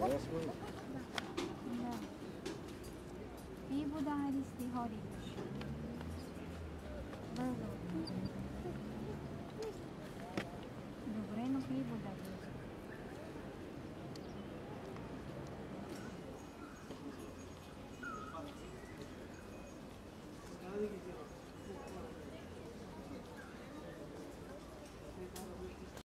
Ясно. Да. И вода ли си ходиш? Бързо.